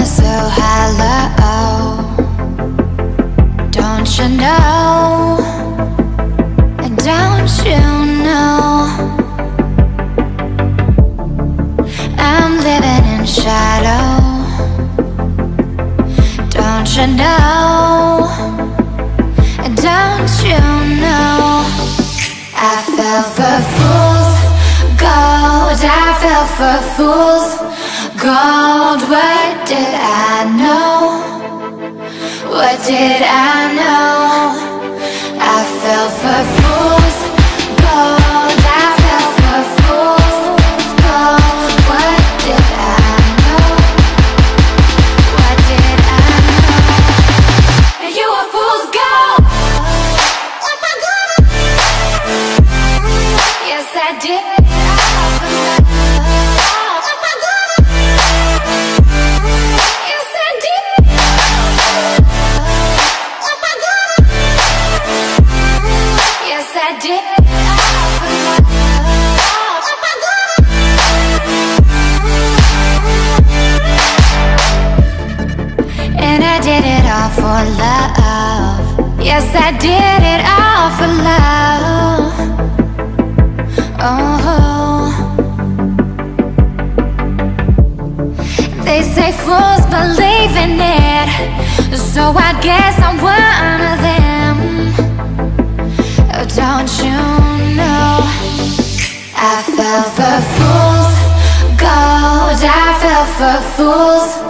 feeling so hollow. Don't you know? Don't you know? I'm living in shadow. Don't you know? Don't you know? I fell for fool's gold. I fell for fool's gold. What did I know? What did I know? I fell for fool's gold. I fell for fool's gold. What did I know? What did I know? You were fool's gold. Yes, I did. And I did it all for love. Yes, I did it all for love. Oh, they say fools believe in it, so I guess I'm one of them. Oh, don't you know? I fell for fool's gold. I fell for fool's